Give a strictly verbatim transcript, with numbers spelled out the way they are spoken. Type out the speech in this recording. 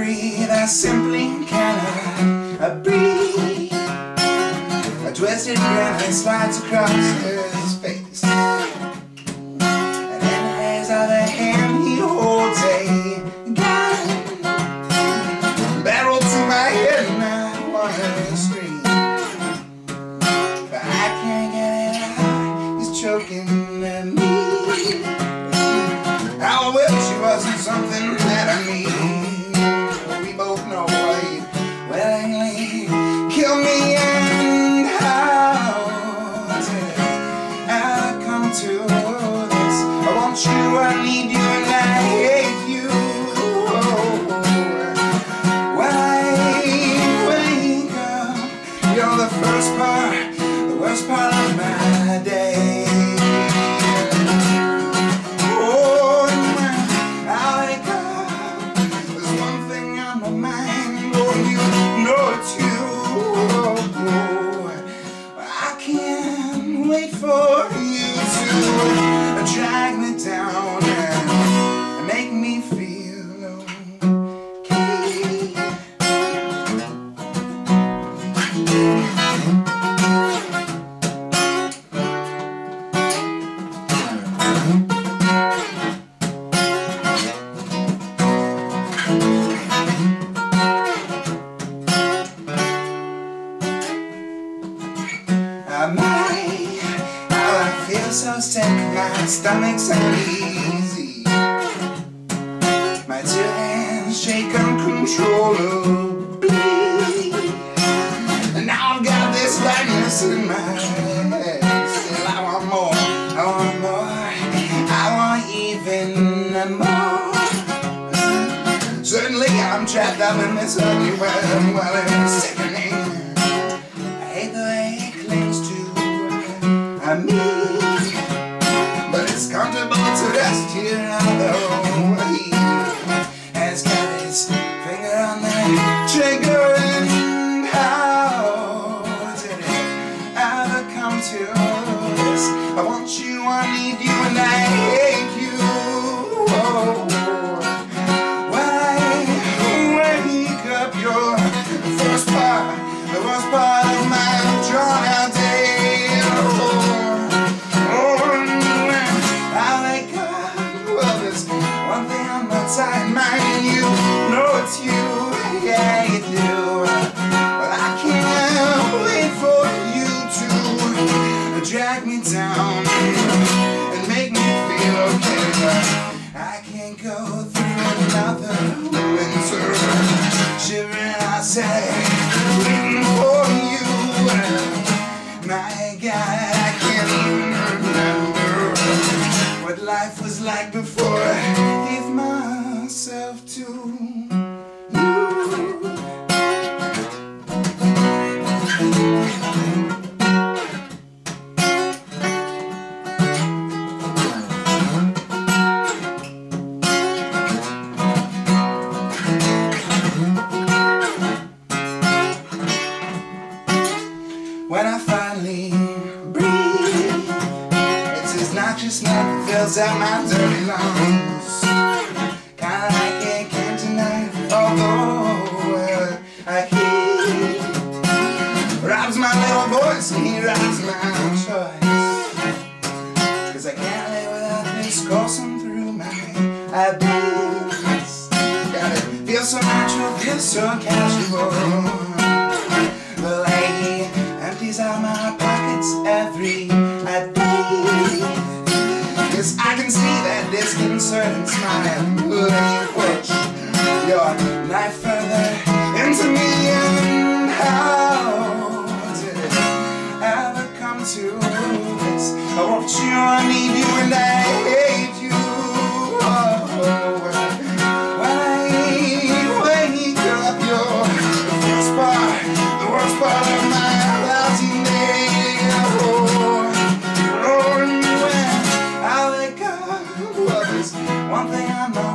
breathe, I simply cannot breathe. A twisted grin slides across his face, and in his other hand he holds a gun, barrel to my head, and I wanna scream, but I can't get it out. He's choking at me. How I wish he wasn't something that I need. We both know he'd willingly kill me. And how did I come to this? I want you, I need you, and I hate you. When I wake up, you're the first part, the worst part of my day. Wait for you to drag me down and make me feel okay. I might feel so sick, my stomach's uneasy, my two hands shake uncontrollably, and now I've got this lightness in my head. Still I want more, I want more, I want even more. Certainly I'm trapped up in this ugly world, well it's sickening. I hate the way it clings to me, but it's comfortable to rest here, although he has got his finger on the trigger. And how did it ever come to this? I want you, I need you, and I hate you. Oh, when I wake up, you're the first part, the worst part of my drawn out day. Inside mine, you know it's you, yeah you do. But I can't wait for you to drag me down and make me feel okay. I can't go through another winter shivering outside, waiting for you. My God, I can't even remember what life was like before I gave myself to you. When I finally breathe, it's his noxious smoke that fills out my dirty lungs. Kinda like it came tonight, although uh, I he robs my little voice and he robs my choice. Cause I can't live without this coursing through my veins. Gotta feel so natural, feel so casual. The way empties out my pockets every day. Yes, I can see that disconcerting smile when you push your knife further into me. And how did it ever come to this? I want you, I need you, and I hate you. Oh, when I wake up, you're the first part, the worst part of my lousy day. Oh, oh, and when I wake up, well, there's one thing I know.